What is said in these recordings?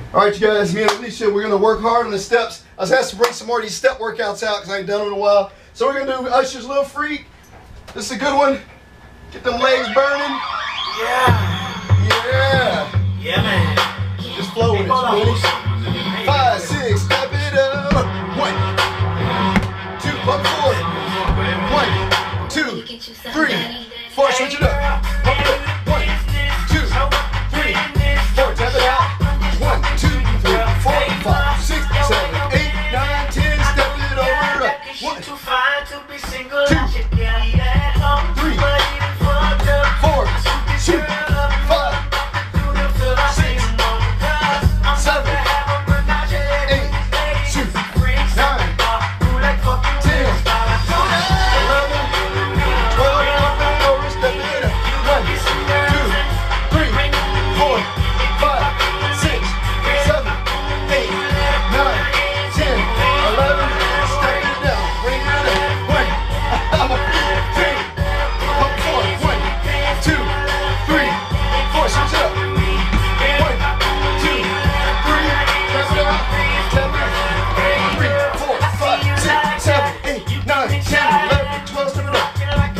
All right, you guys, me and Alicia, we're gonna work hard on the steps. I was asked to bring some more of these step workouts out because I ain't done them in a while. So we're gonna do Usher's Little Freak. This is a good one. Get them legs burning. Yeah. Yeah, man. Just flow with it, buddy. 5, 6, step it up. 1, 2, pump 4. 1, 2, 3, 4. Switch it up. Pump it up. 1, 2, 3, 4. Tap it out. 1, 2, 3, 4, 5, 6, 7, 8, 9, 10. Step it over. 1, 2, 3, 4, 2, 5, 6, 7, 8, 2, 9, 10, 11, 12. Over. Step it up. 1, 2, 3, 4, 5, 6, 7, 8, 9, 10, 11. Step it down. Bring it up. 1, 2, pump 4. 1, 2, 3, 4. Switch it up. 1, 2, 3. Press it out. 10, 3, 4, 5, 6, 7, 8, 9, 10, 11, 12. Step it up.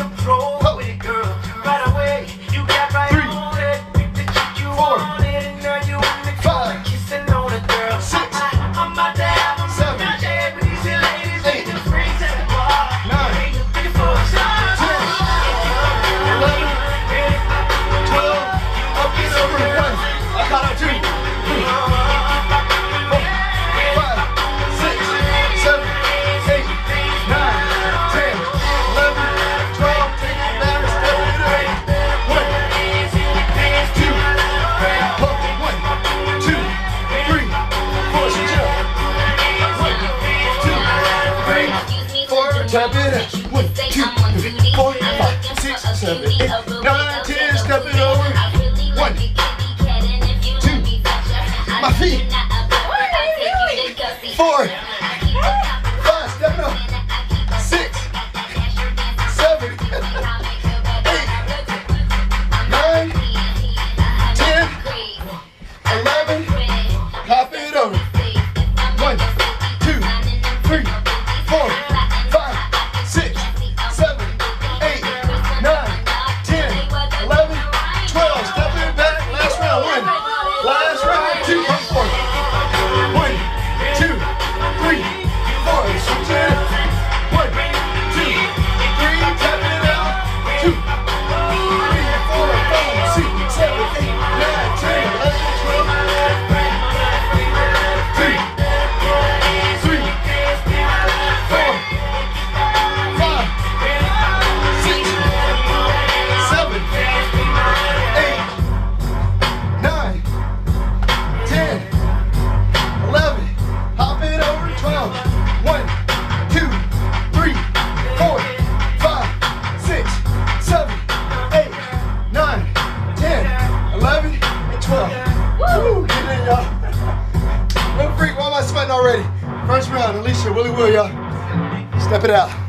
1, 2, 3, 4, 5, 6, 7, 8, 9, 10. Step it over. 1, 2, my feet. 4, 5, step it up. 6, 7, 8, 9, 10, 11. Hop it over. 1, 2, 3, 4, 5, 6, 7, 8, 9, 10, 11, 12. Step it back. Last round. 1. Last round. 2. Pump 4. 1, 2, 3, 4. Switch it. 1, 2, 3. Tap it out. 2, 3, 4, 5, 6, 7, 8, 9, 10, 11, 12. 3, 3, 4, 5, 6, 7, 8, 9, 10, 11. Hop it over. 12. 1, 2, 3, 4, 5, 6, 7, 8, 9, 10, 11, and 12. Woo! Get it in, y'all. Little Freak, why am I sweating already? First round, Alicia, Willie Will, y'all. Step it out.